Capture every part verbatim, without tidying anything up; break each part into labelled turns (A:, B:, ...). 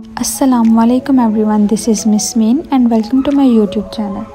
A: Assalamualaikum everyone, this is Miss Sameen and welcome to my YouTube channel.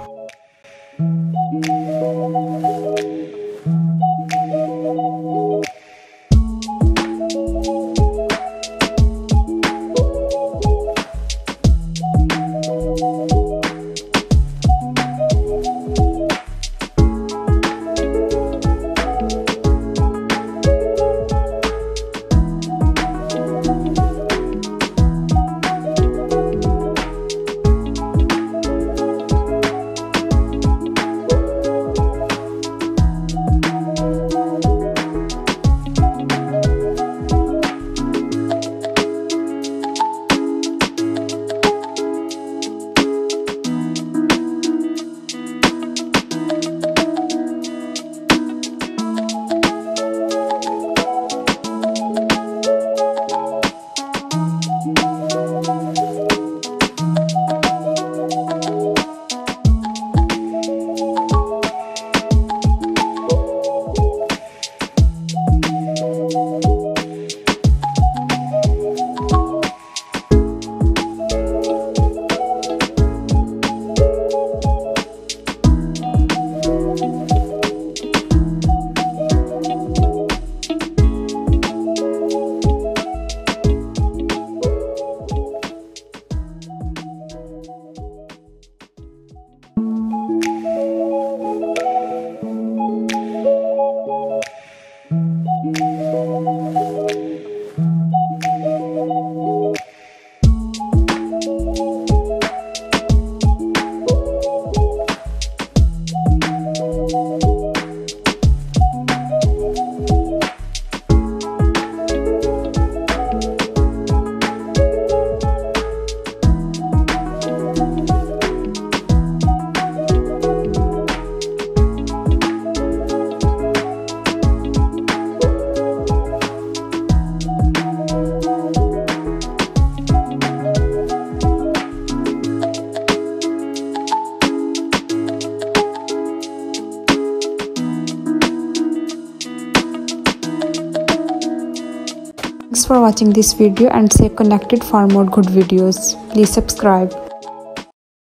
A: Thanks for watching this video and stay connected for more good videos. Please subscribe.